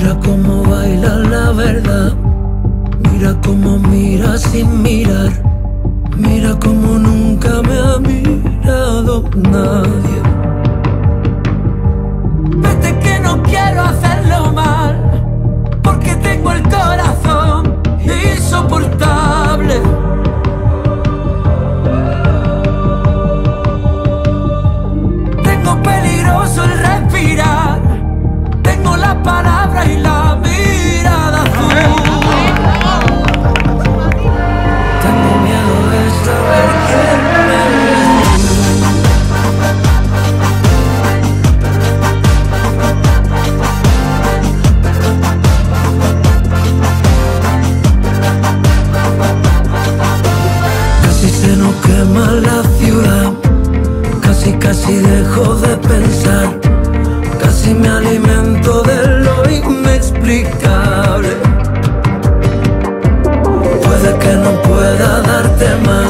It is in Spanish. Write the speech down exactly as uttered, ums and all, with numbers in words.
Mira cómo baila la verdad, mira cómo mira sin mirar, mira cómo nunca me ha mirado nadie. Vete que no quiero hacerlo mal, porque tengo el corazón insoportable. Tengo peligroso el respirar, tengo las palabras y la mirada azul. Tengo miedo de saber quién eres tú. Casi se nos quema la ciudad, casi casi dejo de pensar, casi me alimento de lo inexplicable. Puede que no pueda darte más,